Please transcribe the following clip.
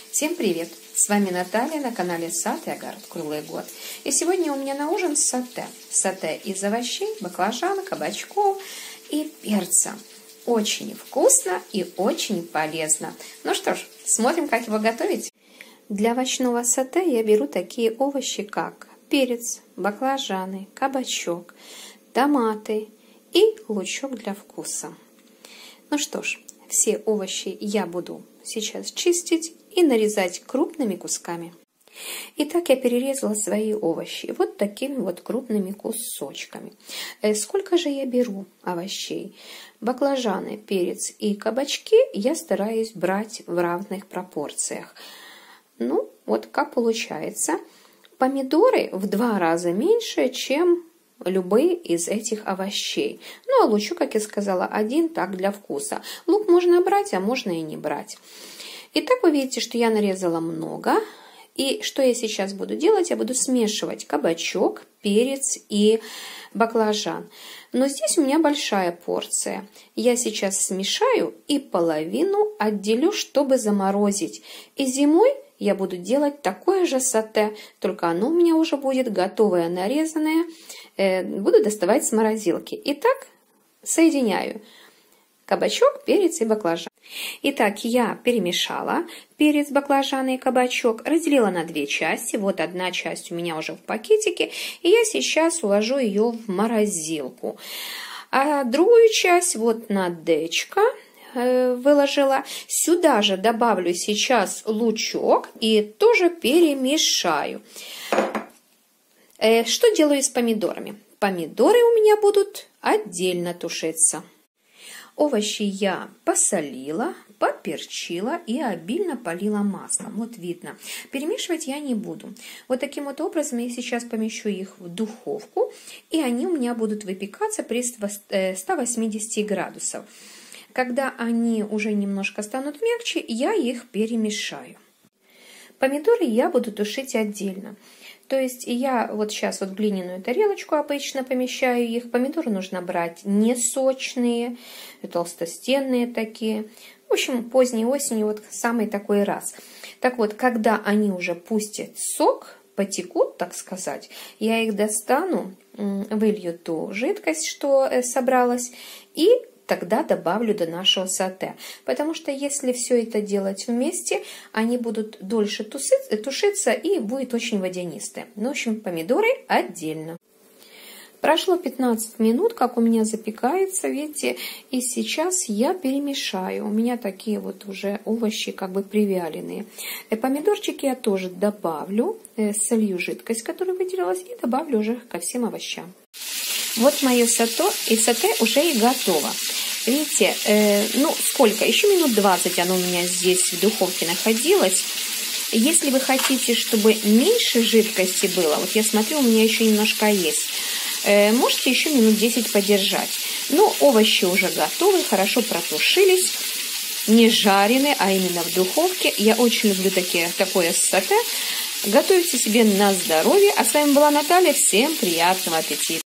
Всем привет! С вами Наталья на канале Сад и огород круглый год. И сегодня у меня на ужин сате. Сате из овощей, баклажан, кабачков и перца. Очень вкусно и очень полезно. Ну что ж, смотрим, как его готовить. Для овощного сате я беру такие овощи, как перец, баклажаны, кабачок, томаты и лучок для вкуса. Ну что ж, все овощи я буду сейчас чистить и нарезать крупными кусками. Итак, я перерезала свои овощи вот такими вот крупными кусочками. Сколько же я беру овощей? Баклажаны, перец и кабачки я стараюсь брать в равных пропорциях. Ну, вот как получается. Помидоры в 2 раза меньше, чем любые из этих овощей. Ну, а лучок, как я сказала, один так для вкуса. Лук можно брать, а можно и не брать. Итак, вы видите, что я нарезала много. И что я сейчас буду делать? Я буду смешивать кабачок, перец и баклажан. Но здесь у меня большая порция. Я сейчас смешаю и половину отделю, чтобы заморозить. И зимой я буду делать такое же сате, только оно у меня уже будет готовое, нарезанное. Буду доставать с морозилки. Итак, соединяю кабачок, перец и баклажан. Итак, я перемешала перец, баклажаны и кабачок, разделила на 2 части. Вот одна часть у меня уже в пакетике, и я сейчас уложу ее в морозилку. А другую часть вот на дечко выложила. Сюда же добавлю сейчас лучок и тоже перемешаю. Что делаю с помидорами? Помидоры у меня будут отдельно тушиться. Овощи я посолила, поперчила и обильно полила маслом. Вот видно. Перемешивать я не буду. Вот таким вот образом я сейчас помещу их в духовку, и они у меня будут выпекаться при 180 градусов. Когда они уже немножко станут мягче, я их перемешаю. Помидоры я буду тушить отдельно. То есть я вот сейчас вот в глиняную тарелочку обычно помещаю их. Помидоры нужно брать не сочные, толстостенные такие. В общем, поздней осенью вот самый такой раз. Так вот, когда они уже пустят сок, потекут, так сказать, я их достану, вылью ту жидкость, что собралась, и тогда добавлю до нашего сате. Потому что если все это делать вместе, они будут дольше тушиться и будет очень водянистые. Ну, в общем, помидоры отдельно. Прошло 15 минут, как у меня запекается, видите, и сейчас я перемешаю. У меня такие вот уже овощи как бы привяленные. Помидорчики я тоже добавлю, солью жидкость, которая выделилась, и добавлю уже ко всем овощам. Вот мое сате уже и готово. Видите, ну сколько? Еще минут 20 оно у меня здесь в духовке находилось. Если вы хотите, чтобы меньше жидкости было, вот я смотрю, у меня еще немножко есть, можете еще минут 10 подержать. Но овощи уже готовы, хорошо протушились, не жареные, а именно в духовке. Я очень люблю такое сате. Готовьте себе на здоровье. А с вами была Наталья. Всем приятного аппетита!